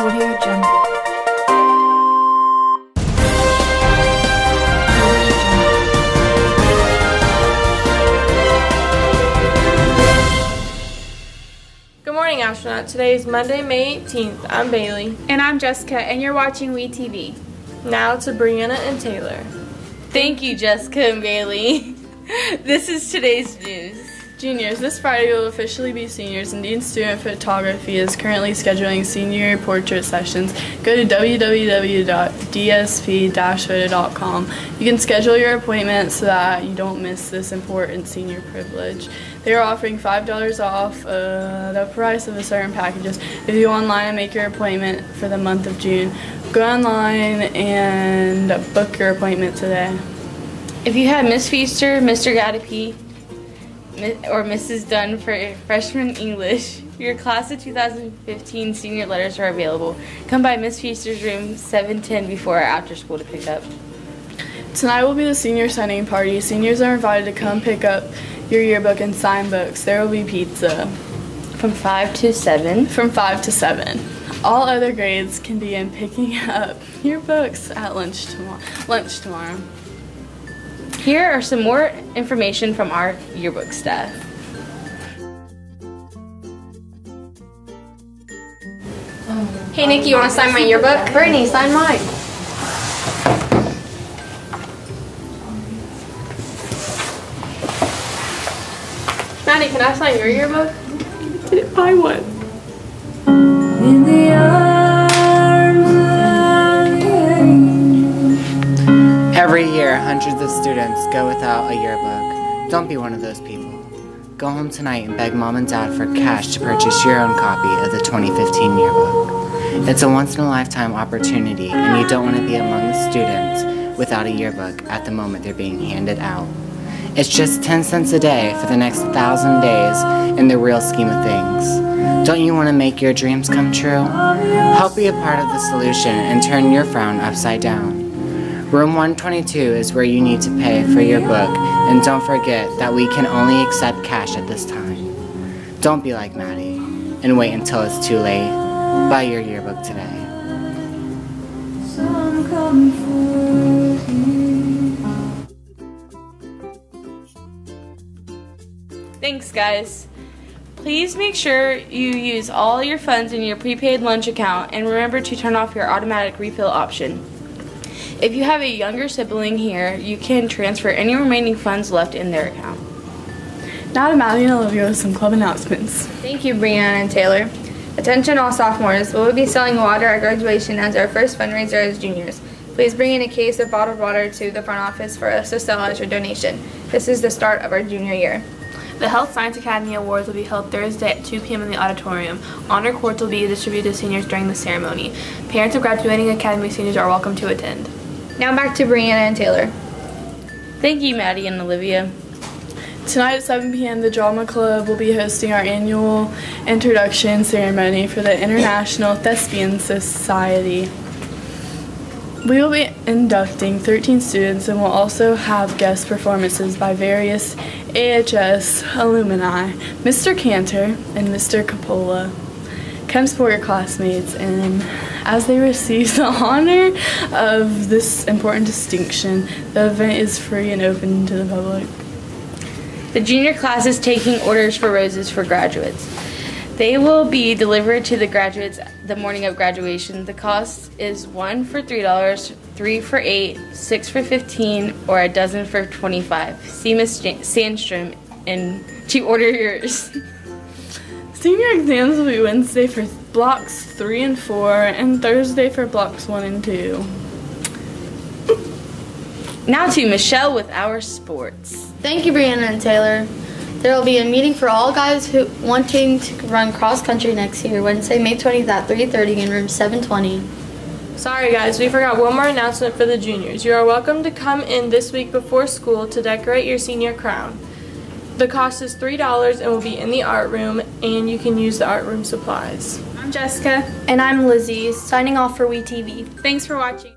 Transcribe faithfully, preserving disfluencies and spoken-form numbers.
Audio Jungle. Good morning, astronaut. Today is Monday, May eighteenth. I'm Bailey. And I'm Jessica, and you're watching We T V. Now to Brianna and Taylor. Thank you, Jessica and Bailey. This is today's news. Juniors, this Friday will officially be seniors, and Dean Student Photography is currently scheduling senior portrait sessions. Go to w w w dot d s p dash photo dot com. You can schedule your appointment so that you don't miss this important senior privilege. They are offering five dollars off uh, the price of a certain packages if you go online and make your appointment for the month of June. Go online and book your appointment today. If you have Miss Feaster, Mister Gadapy, or Missus Dunn for freshman English, your class of two thousand fifteen senior letters are available. Come by Miss Feaster's room seven ten before or after school to pick up. Tonight will be the senior signing party. Seniors are invited to come pick up your yearbook and sign books. There will be pizza. From five to seven? From five to seven. All other grades can begin picking up your books at lunch tomorrow. Lunch tomorrow. Here are some more information from our yearbook staff. Hey Nikki, you want to sign my yearbook? Brittany, sign mine. Maddie, can I sign your yearbook? Didn't buy one. In the arms of Every year, hundreds of students go without a yearbook. Don't be one of those people. Go home tonight and beg mom and dad for cash to purchase your own copy of the twenty fifteen yearbook. It's a once-in-a-lifetime opportunity, and you don't want to be among the students without a yearbook at the moment they're being handed out. It's just ten cents a day for the next thousand days in the real scheme of things. Don't you want to make your dreams come true? Help be a part of the solution and turn your frown upside down. Room one twenty-two is where you need to pay for your book, and don't forget that we can only accept cash at this time. Don't be like Maddie and wait until it's too late. Buy your yearbook today. some comfort. Thanks, guys. Please make sure you use all your funds in your prepaid lunch account, and remember to turn off your automatic refill option. If you have a younger sibling here, you can transfer any remaining funds left in their account. Now to Maddie and Olivia with some club announcements. Thank you, Brianna and Taylor. Attention all sophomores, we will be selling water at graduation as our first fundraiser as juniors. Please bring in a case of bottled water to the front office for us to sell as your donation. This is the start of our junior year. The Health Science Academy Awards will be held Thursday at two p m in the auditorium. Honor cords will be distributed to seniors during the ceremony. Parents of graduating Academy seniors are welcome to attend. Now back to Brianna and Taylor. Thank you, Maddie and Olivia. Tonight at seven p m the Drama Club will be hosting our annual introduction ceremony for the International Thespian Society. We will be inducting thirteen students and will also have guest performances by various A H S alumni. Mister Cantor and Mister Coppola. Come support your classmates, and as they receive the honor of this important distinction, the event is free and open to the public. The junior class is taking orders for roses for graduates. They will be delivered to the graduates the morning of graduation. The cost is one for three dollars, three for eight, six for fifteen, or a dozen for twenty-five. See Miss Sandstrom and to order yours. Senior exams will be Wednesday for blocks three and four, and Thursday for blocks one and two. Now to Michelle with our sports. Thank you, Brianna and Taylor. There will be a meeting for all guys who wanting to run cross country next year, Wednesday, May twentieth at three thirty in room seven twenty. Sorry guys, we forgot one more announcement for the juniors. You are welcome to come in this week before school to decorate your senior crown. The cost is three dollars and will be in the art room, and you can use the art room supplies. I'm Jessica. And I'm Lizzie, signing off for We T V. Thanks for watching.